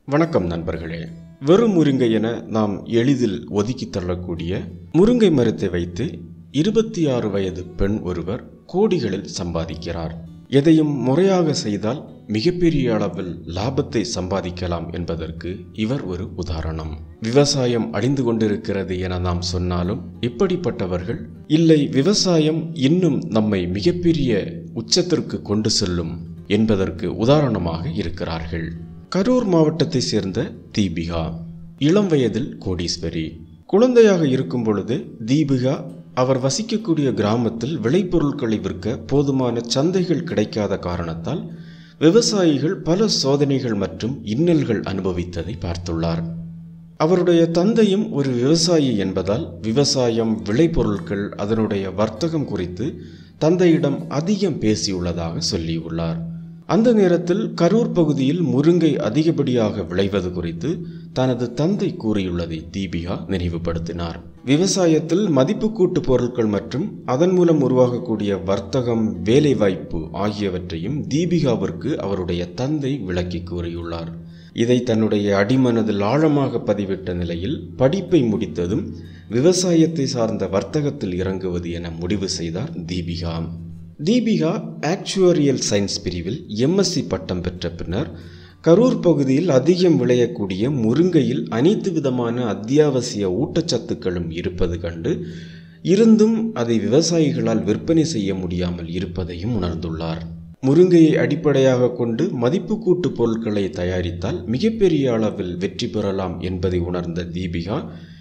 வணக்கம் நண்பர்களே. வெறும் முருங்கை என நாம் எளிதில் ஒதுக்கி தள்ளக்கூடிய முருங்கை மரத்தை வைத்து 26 வயது பெண் ஒருவர் கோடிகளில் சம்பாதிக்கிறார். எதையும் முறையாக செய்தால் மிகப்பெரிய அளவில் லாபத்தை சம்பாதிக்கலாம் என்பதற்கு இவர் ஒரு உதாரணம். விவசாயம் அழிந்து கொண்டிருக்கிறது என நாம் சொன்னாலும் இப்படிப்பட்டவர்கள் இல்லை, விவசாயம் இன்னும் நம்மை மிகப்பெரிய உச்சத்திற்கு கொண்டு செல்லும் என்பதற்கு உதாரணமாக இருக்கிறார்கள். கரூர் மாவட்டத்தை சேர்ந்த தீபிகா இளம் வயதில் கோடீஸ்வரி. குழந்தையாக இருக்கும் பொழுது தீபிகா அவர் வசிக்கக்கூடிய கிராமத்தில் விளைபொருட்களை விற்க போதுமான சந்தைகள் கிடைக்காத காரணத்தால் விவசாயிகள் பல சோதனைகள் மற்றும் இன்னல்கள் அனுபவித்ததை பார்த்துள்ளார். அவருடைய தந்தையும் ஒரு விவசாயி என்பதால் விவசாயம், விளைபொருட்கள், அதனுடைய வர்த்தகம் குறித்து தந்தையிடம் அதிகம் பேசியுள்ளதாக சொல்லியுள்ளார். அந்த நேரத்தில் கரூர் பகுதியில் முருங்கை அதிகப்படியாக விளைவது குறித்து தனது தந்தை கூறியுள்ளதை தீபிகா நினைவுபடுத்தினார். விவசாயத்தில் மதிப்பு கூட்டு பொருட்கள் மற்றும் அதன் மூலம் உருவாகக்கூடிய வர்த்தகம், வேலைவாய்ப்பு ஆகியவற்றையும் தீபிகாவிற்கு அவருடைய தந்தை விளக்கி கூறியுள்ளார். இதை தன்னுடைய அடிமனதில் ஆழமாக பதிவிட்ட நிலையில் படிப்பை முடித்ததும் விவசாயத்தை சார்ந்த வர்த்தகத்தில் இறங்குவது என முடிவு செய்தார் தீபிகா. தீபிகா ஆக்சுவரியல் சயின்ஸ் பிரிவில் எம்எஸ்சி பட்டம் பெற்ற பின்னர் கரூர் பகுதியில் அதிகம் விளையக்கூடிய முருங்கையில் அனைத்து விதமான அத்தியாவசிய ஊட்டச்சத்துக்களும் இருப்பது கண்டு இருந்தும் அதை விவசாயிகளால் விற்பனை செய்ய முடியாமல் இருப்பதையும் உணர்ந்துள்ளார். முருங்கையை அடிப்படையாக கொண்டு மதிப்பு கூட்டு பொருட்களை தயாரித்தால் மிகப்பெரிய அளவில் வெற்றி பெறலாம் என்பதை உணர்ந்த தீபிகா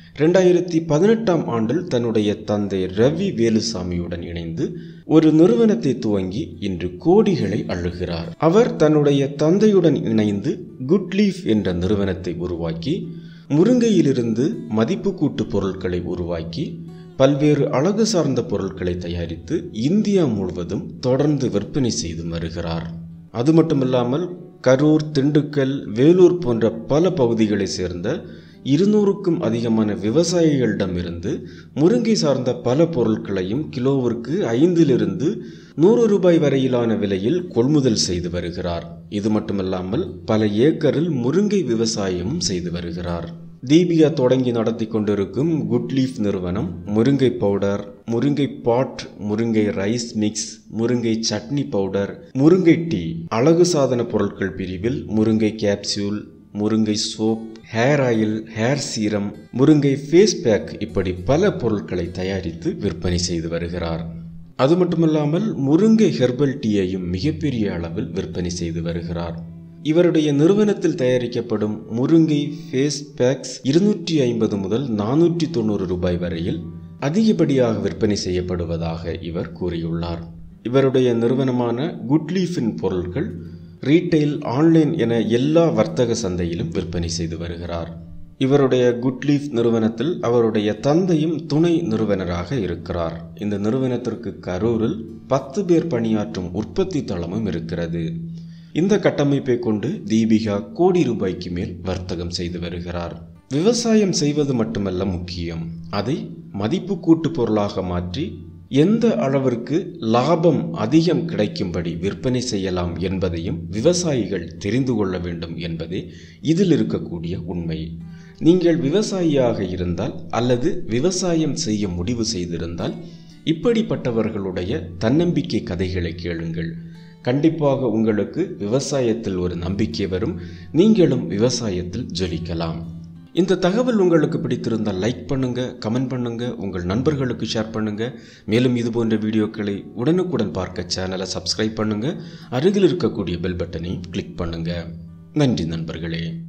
2018ஆம் ஆண்டில் தன்னுடைய தந்தை ரவி வேலுசாமியுடன் இணைந்து ஒரு நிறுவனத்தை துவங்கி இன்று கோடிகளை அள்ளுகிறார். அவர் தன்னுடைய தந்தையுடன் இணைந்து குட்லீஃப் என்ற நிறுவனத்தை உருவாக்கி முருங்கையிலிருந்து மதிப்பு கூட்டு பொருட்களை உருவாக்கி பல்வேறு அழகு சார்ந்த பொருட்களை தயாரித்து இந்தியா முழுவதும் தொடர்ந்து விற்பனை செய்து வருகிறார். அது மட்டுமில்லாமல் கரூர், திண்டுக்கல், வேலூர் போன்ற பல பகுதிகளை சேர்ந்த 200க்கும் அதிகமான விவசாயிகளிடமிருந்து முருங்கை சார்ந்த பல பொருட்களையும் கிலோவிற்கு 5லிருந்து 100 ரூபாய் வரையிலான விலையில் கொள்முதல் செய்து வருகிறார். இது மட்டுமல்லாமல் பல ஏக்கரில் முருங்கை விவசாயமும் செய்து வருகிறார். தீபிகா தொடங்கி நடத்தி கொண்டிருக்கும் குட்லீஃப் நிறுவனம் முருங்கை பவுடர், முருங்கை பாட், முருங்கை ரைஸ் மிக்ஸ், முருங்கை சட்னி பவுடர், முருங்கை டீ, அழகு சாதன பொருட்கள் பிரிவில் முருங்கை கேப்சூல், முருங்கை soap, hair oil, hair serum, முருங்கை ஃபேஸ் பேக் இப்படி பல பொருட்களை தயாரித்து விற்பனை செய்து வருகிறார். அது மட்டுமல்லாமல் முருங்கை ஹெர்பல் டீயையும் மிகப்பெரிய அளவில் விற்பனை செய்து வருகிறார். இவருடைய நிறுவனத்தில் தயாரிக்கப்படும் முருங்கை ஃபேஸ் பேக்ஸ் 250 முதல் 490 ரூபாய் வரையில் அதிகப்படியாக விற்பனை செய்யப்படுவதாக இவர் கூறியுள்ளார். இவருடைய நிறுவனமான குட்லீஃபின் பொருட்கள் ரீட்டைல், ஆன்லைன் என எல்லா வர்த்தக சந்தையிலும் விற்பனை செய்து வருகிறார். இவருடைய குட்லீஃப் நிறுவனத்தில் அவருடைய தந்தையும் துணை நிறுவனராக இருக்கிறார். இந்த நிறுவனத்திற்கு கரூரில் 10 பேர் பணியாற்றும் உற்பத்தி தளமும் இருக்கிறது. இந்த கட்டமைப்பை கொண்டு தீபிகா கோடி ரூபாய்க்கு மேல் வர்த்தகம் செய்து வருகிறார். விவசாயம் செய்வது மட்டுமல்ல முக்கியம், அதை மதிப்பு கூட்டு பொருளாக மாற்றி எந்த அளவிற்கு லாபம் அதிகம் கிடைக்கும்படி விற்பனை செய்யலாம் என்பதையும் விவசாயிகள் தெரிந்து கொள்ள வேண்டும் என்பதே இதில் இருக்கக்கூடிய உண்மை. நீங்கள் விவசாயியாக இருந்தால் அல்லது விவசாயம் செய்ய முடிவு செய்திருந்தால் இப்படிப்பட்டவர்களுடைய தன்னம்பிக்கை கதைகளை கேளுங்கள். கண்டிப்பாக உங்களுக்கு விவசாயத்தில் ஒரு நம்பிக்கை வரும். நீங்களும் விவசாயத்தில் ஜொலிக்கலாம். இந்த தகவல் உங்களுக்கு பிடித்திருந்தால் லைக் பண்ணுங்க, கமெண்ட் பண்ணுங்க, உங்கள் நண்பர்களுக்கு ஷேர் பண்ணுங்க. மேலும் இது போன்ற வீடியோக்களை உடனுக்குடன் பார்க்க சேனலை சப்ஸ்கிரைப் பண்ணுங்க. அருகில் இருக்கக்கூடிய பெல் பட்டனை கிளிக் பண்ணுங்க. நன்றி நண்பர்களே.